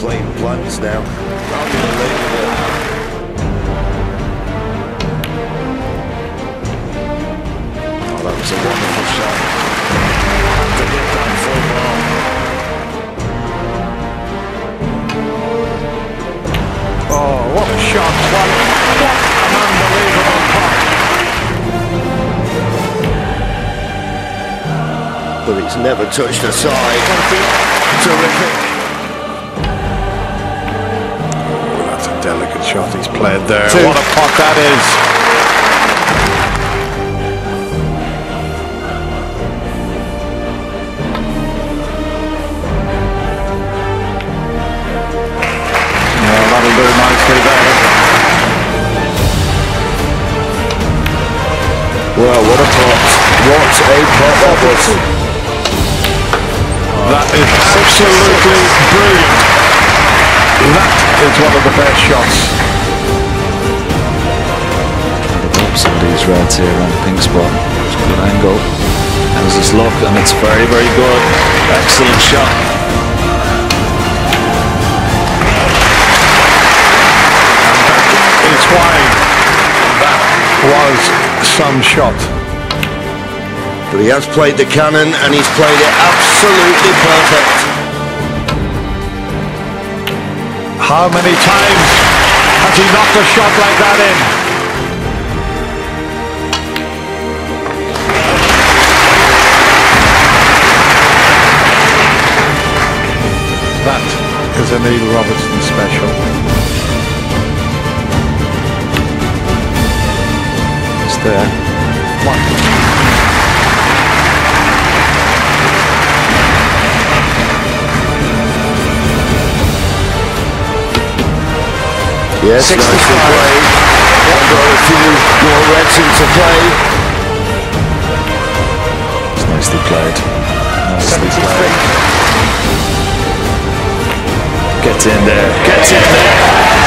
playing plans now. Unbelievable. Oh, that was a wonderful shot to get that full ball. Oh, what a shot! What an unbelievable pop! But it's never touched the side. Terrific. Oh, that's a delicate shot he's played there. What a pot that is! Well, that'll do nicely there. Well, what a pot. What a pot that was. That is absolutely brilliant. That is one of the best shots. Some of these reds here on the pink spot. It's a good angle. How's his look? And it's very, very good. Excellent shot. And that is why that was some shot. But he has played the cannon and he's played it absolutely perfect. How many times has he knocked a shot like that in? That is a Neil Robertson special. It's there. One. Yes, 65. nicely played. Got a few more reds into play. It's nicely played. Nicely 73. played. Gets in there. Gets in there.